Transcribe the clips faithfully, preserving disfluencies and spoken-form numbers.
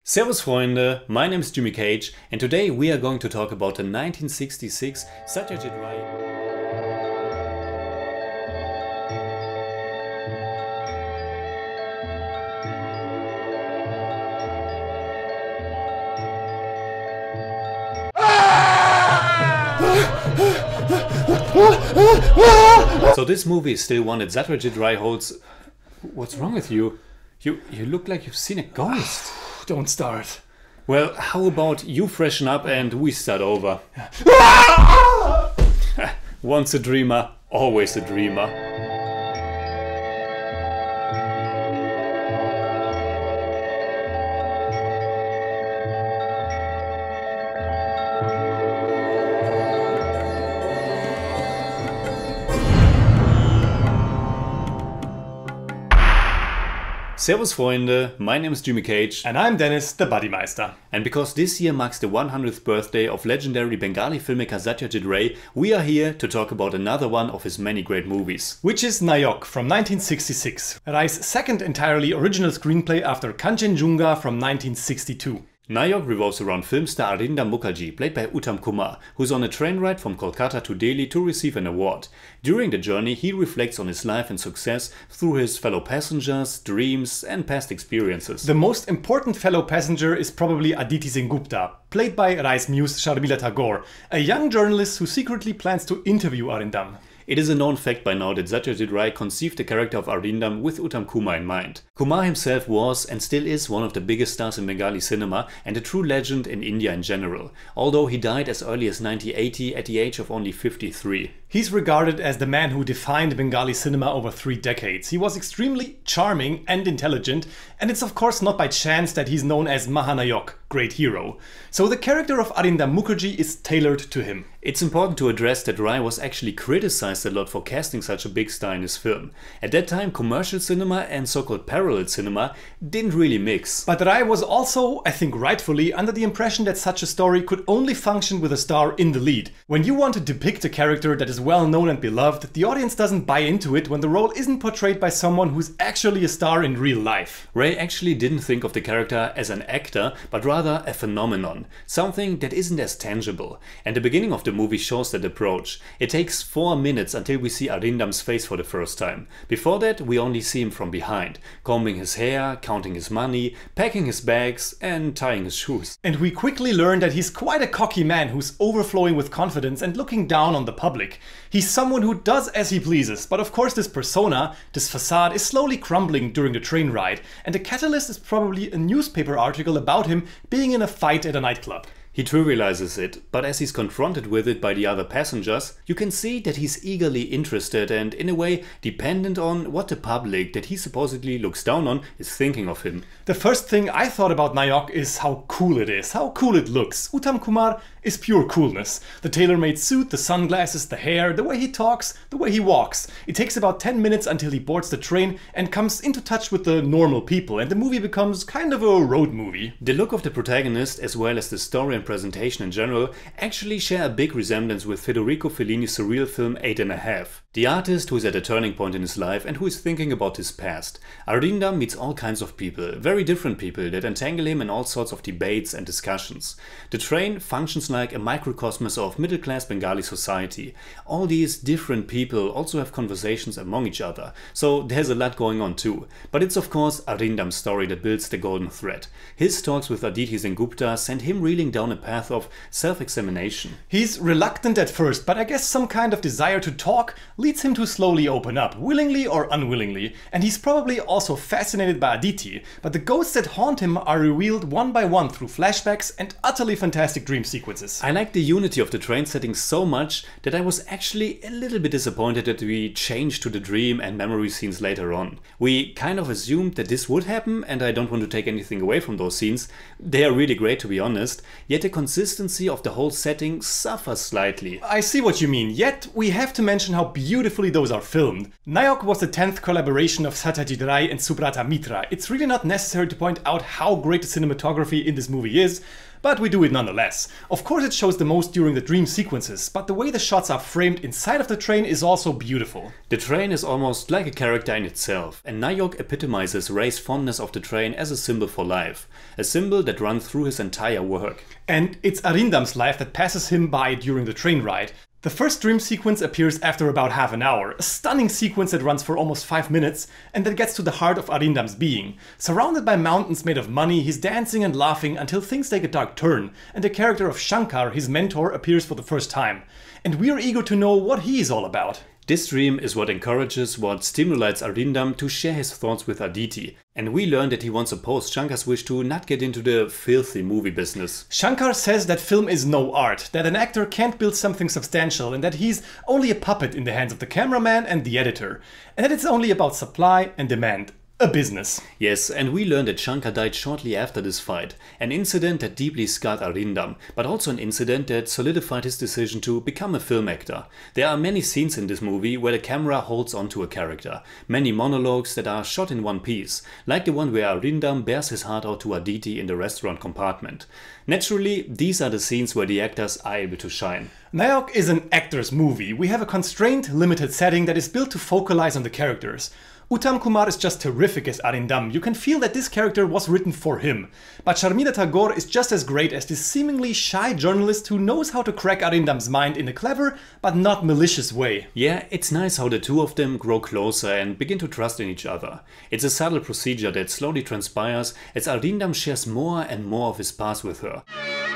Servus Freunde, my name is Jimmy Cage and today we are going to talk about the nineteen sixty-six Satyajit Ray. So this movie is still one that Satyajit Ray holds. What's wrong with you? You you look like you've seen a ghost. Don't start. Well, how about you freshen up and we start over? Once a dreamer, always a dreamer. Servus Freunde, my name is Jimmy Cage. And I'm Dennis, the Buddymeister. And because this year marks the one hundredth birthday of legendary Bengali filmmaker Satyajit Ray, we are here to talk about another one of his many great movies. Which is Nayok from nineteen sixty-six, Ray's second entirely original screenplay after Kanchenjunga from nineteen sixty-two. Nayok revolves around film star Arindam Mukherjee, played by Uttam Kumar, who's on a train ride from Kolkata to Delhi to receive an award. During the journey, he reflects on his life and success through his fellow passengers, dreams and past experiences. The most important fellow passenger is probably Aditi Sengupta, played by Ray's muse Sharmila Tagore, a young journalist who secretly plans to interview Arindam. It is a known fact by now that Satyajit Ray conceived the character of Arindam with Uttam Kumar in mind. Kumar himself was and still is one of the biggest stars in Bengali cinema and a true legend in India in general, although he died as early as nineteen eighty at the age of only fifty-three. He's regarded as the man who defined Bengali cinema over three decades. He was extremely charming and intelligent, and it's of course not by chance that he's known as Mahanayok, great hero. So the character of Arindam Mukherjee is tailored to him. It's important to address that Ray was actually criticized a lot for casting such a big star in his film. At that time, commercial cinema and so-called parallel cinema didn't really mix. But Ray was also, I think rightfully, under the impression that such a story could only function with a star in the lead. When you want to depict a character that is well known and beloved, the audience doesn't buy into it when the role isn't portrayed by someone who's actually a star in real life. Ray actually didn't think of the character as an actor, but rather a phenomenon, something that isn't as tangible. And the beginning of the movie shows that approach. It takes four minutes until we see Arindam's face for the first time. Before that, we only see him from behind, combing his hair, counting his money, packing his bags and tying his shoes. And we quickly learn that he's quite a cocky man who's overflowing with confidence and looking down on the public. He's someone who does as he pleases, but of course this persona, this facade, is slowly crumbling during the train ride, and the catalyst is probably a newspaper article about him being in a fight at a nightclub. He trivializes it, but as he's confronted with it by the other passengers, you can see that he's eagerly interested and, in a way, dependent on what the public that he supposedly looks down on is thinking of him. The first thing I thought about Nayok is how cool it is, how cool it looks. Uttam Kumar is pure coolness. The tailor-made suit, the sunglasses, the hair, the way he talks, the way he walks. It takes about ten minutes until he boards the train and comes into touch with the normal people, and the movie becomes kind of a road movie. The look of the protagonist, as well as the story and presentation in general, actually share a big resemblance with Federico Fellini's surreal film Eight and a Half. The artist who is at a turning point in his life and who is thinking about his past. Arindam meets all kinds of people, very different people that entangle him in all sorts of debates and discussions. The train functions like a microcosmos of middle-class Bengali society. All these different people also have conversations among each other, so there's a lot going on too. But it's of course Arindam's story that builds the golden thread. His talks with Aditi Sengupta send him reeling down a path of self-examination. He's reluctant at first, but I guess some kind of desire to talk leads him to slowly open up, willingly or unwillingly, and he's probably also fascinated by Aditi, but the ghosts that haunt him are revealed one by one through flashbacks and utterly fantastic dream sequences. I like the unity of the train setting so much that I was actually a little bit disappointed that we changed to the dream and memory scenes later on. We kind of assumed that this would happen, and I don't want to take anything away from those scenes. They are really great, to be honest, yet the consistency of the whole setting suffers slightly. I see what you mean, yet we have to mention how beautifully those are filmed. Nayok was the tenth collaboration of Satyajit Ray and Subrata Mitra. It's really not necessary to point out how great the cinematography in this movie is, but we do it nonetheless. Of course it shows the most during the dream sequences, but the way the shots are framed inside of the train is also beautiful. The train is almost like a character in itself, and Nayok epitomizes Ray's fondness of the train as a symbol for life, a symbol that runs through his entire work. And it's Arindam's life that passes him by during the train ride. The first dream sequence appears after about half an hour, a stunning sequence that runs for almost five minutes and that gets to the heart of Arindam's being. Surrounded by mountains made of money, he's dancing and laughing until things take a dark turn, and the character of Shankar, his mentor, appears for the first time. And we're eager to know what he is all about. This dream is what encourages, what stimulates Arindam to share his thoughts with Aditi, and we learn that he once opposed Shankar's wish to not get into the filthy movie business. Shankar says that film is no art, that an actor can't build something substantial and that he's only a puppet in the hands of the cameraman and the editor, and that it's only about supply and demand. A business. Yes, and we learned that Shankar died shortly after this fight, an incident that deeply scarred Arindam, but also an incident that solidified his decision to become a film actor. There are many scenes in this movie where the camera holds onto a character, many monologues that are shot in one piece, like the one where Arindam bears his heart out to Aditi in the restaurant compartment. Naturally, these are the scenes where the actors are able to shine. Nayok is an actor's movie. We have a constrained, limited setting that is built to focalize on the characters. Uttam Kumar is just terrific as Arindam. You can feel that this character was written for him. But Sharmila Tagore is just as great as this seemingly shy journalist who knows how to crack Arindam's mind in a clever but not malicious way. Yeah, it's nice how the two of them grow closer and begin to trust in each other. It's a subtle procedure that slowly transpires as Arindam shares more and more of his past with her.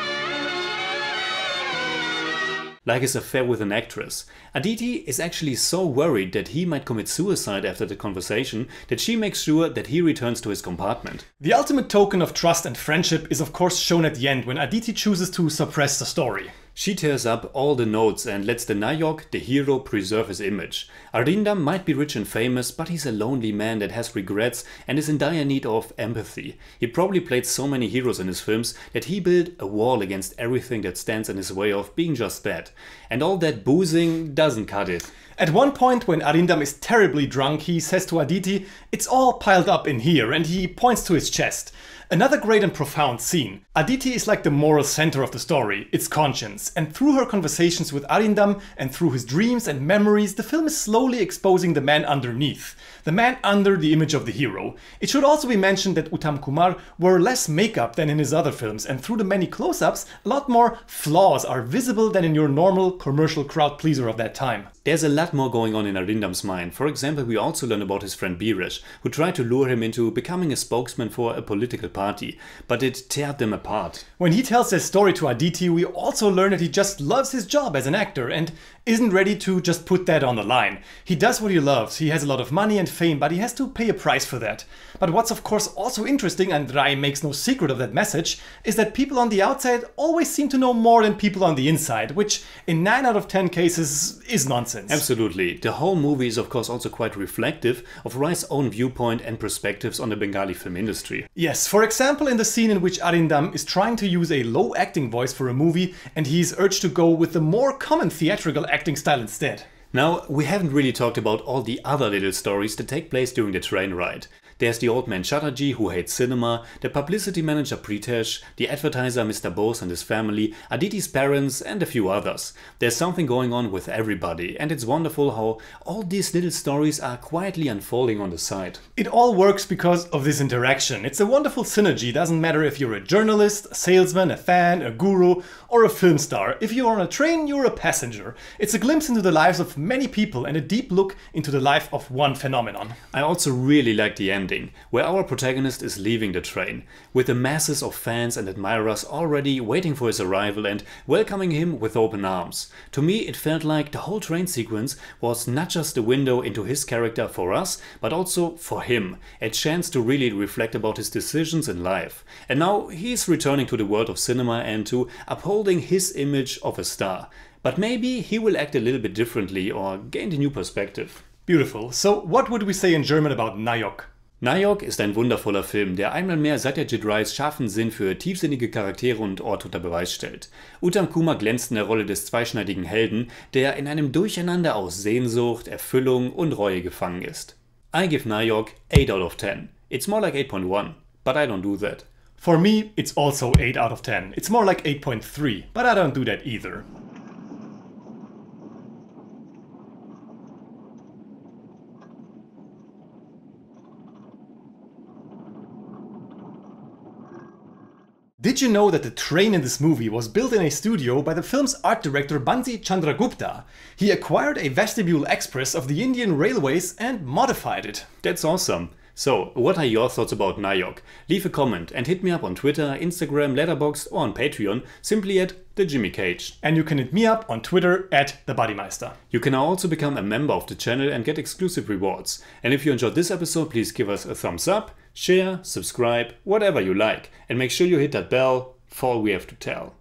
Like his affair with an actress. Aditi is actually so worried that he might commit suicide after the conversation that she makes sure that he returns to his compartment. The ultimate token of trust and friendship is of course shown at the end when Aditi chooses to suppress the story. She tears up all the notes and lets the Nayok, the hero, preserve his image. Arindam might be rich and famous, but he's a lonely man that has regrets and is in dire need of empathy. He probably played so many heroes in his films that he built a wall against everything that stands in his way of being just that. And all that boozing doesn't cut it. At one point, when Arindam is terribly drunk, he says to Aditi, "It's all piled up in here," and he points to his chest. Another great and profound scene. Aditi is like the moral center of the story, its conscience, and through her conversations with Arindam and through his dreams and memories, the film is slowly exposing the man underneath, the man under the image of the hero. It should also be mentioned that Uttam Kumar wore less makeup than in his other films, and through the many close-ups, a lot more flaws are visible than in your normal commercial crowd pleaser of that time. There's a lot more going on in Arindam's mind. For example, we also learn about his friend Birish, who tried to lure him into becoming a spokesman for a political party, but it teared them apart. When he tells his story to Aditi, we also learn that he just loves his job as an actor and isn't ready to just put that on the line. He does what he loves, he has a lot of money and fame, but he has to pay a price for that. But what's of course also interesting, and Rai makes no secret of that message, is that people on the outside always seem to know more than people on the inside, which in nine out of ten cases is nonsense. Absolutely. The whole movie is of course also quite reflective of Rai's own viewpoint and perspectives on the Bengali film industry. Yes, for example in the scene in which Arindam is trying to use a low acting voice for a movie and he's urged to go with the more common theatrical acting style instead. Now, we haven't really talked about all the other little stories that take place during the train ride. There's the old man Chatterjee who hates cinema, the publicity manager Pritesh, the advertiser Mister Bose and his family, Aditi's parents and a few others. There's something going on with everybody, and it's wonderful how all these little stories are quietly unfolding on the side. It all works because of this interaction. It's a wonderful synergy. Doesn't matter if you're a journalist, a salesman, a fan, a guru or a film star. If you're on a train, you're a passenger. It's a glimpse into the lives of many people and a deep look into the life of one phenomenon. I also really like the end, where our protagonist is leaving the train, with the masses of fans and admirers already waiting for his arrival and welcoming him with open arms. To me it felt like the whole train sequence was not just a window into his character for us, but also for him, a chance to really reflect about his decisions in life. And now he's returning to the world of cinema and to upholding his image of a star. But maybe he will act a little bit differently or gain a new perspective. Beautiful. So what would we say in German about Nayok? Nayok ist ein wundervoller Film, der einmal mehr Satyajit Rays scharfen Sinn für tiefsinnige Charaktere und Ort unter Beweis stellt. Uttam Kumar glänzt in der Rolle des zweischneidigen Helden, der in einem Durcheinander aus Sehnsucht, Erfüllung und Reue gefangen ist. I give Nayok eight out of ten. It's more like eight point one, but I don't do that. For me, it's also eight out of ten. It's more like eight point three, but I don't do that either. Did you know that the train in this movie was built in a studio by the film's art director Bansi Chandragupta? He acquired a vestibule express of the Indian Railways and modified it. That's awesome. So, what are your thoughts about Nayok? Leave a comment and hit me up on Twitter, Instagram, Letterboxd or on Patreon, simply at The Jimmy Cage. And you can hit me up on Twitter at The Bodymeister. You can now also become a member of the channel and get exclusive rewards. And if you enjoyed this episode, please give us a thumbs up, share, subscribe, whatever you like. And make sure you hit that bell for all we have to tell.